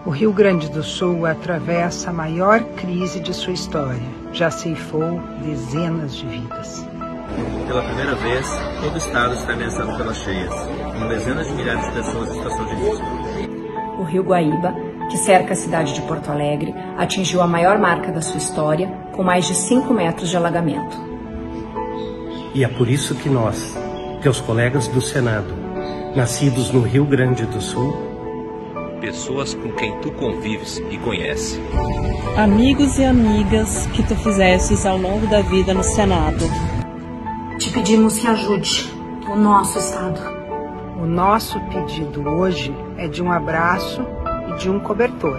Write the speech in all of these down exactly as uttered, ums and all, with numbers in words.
O Rio Grande do Sul atravessa a maior crise de sua história. Já ceifou dezenas de vidas. Pela primeira vez, todo o estado está ameaçado pelas cheias, com dezenas de milhares de pessoas em situação de risco. O Rio Guaíba, que cerca a cidade de Porto Alegre, atingiu a maior marca da sua história, com mais de cinco metros de alagamento. E é por isso que nós, teus colegas do Senado, nascidos no Rio Grande do Sul, pessoas com quem tu convives e conhece, amigos e amigas que tu fizestes ao longo da vida no Senado, te pedimos que ajude o nosso Estado. O nosso pedido hoje é de um abraço e de um cobertor.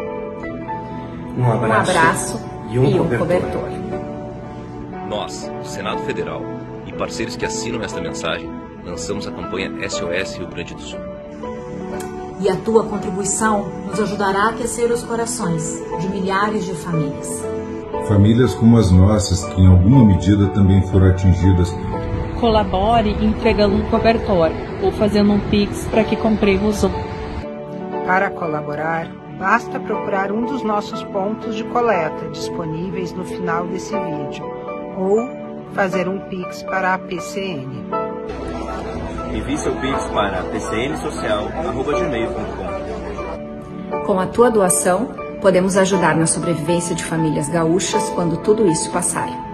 Um abraço, um abraço e um, e um cobertor. cobertor. Nós, o Senado Federal e parceiros que assinam esta mensagem, lançamos a campanha S O S Rio Grande do Sul. E a tua contribuição nos ajudará a aquecer os corações de milhares de famílias. Famílias como as nossas, que em alguma medida também foram atingidas. Colabore entregando um cobertor ou fazendo um Pix para que compremos um. Para colaborar, basta procurar um dos nossos pontos de coleta disponíveis no final desse vídeo ou fazer um Pix para a P C N. Envie seu Pix para p c n social arroba gmail ponto com. Com a tua doação, podemos ajudar na sobrevivência de famílias gaúchas quando tudo isso passar.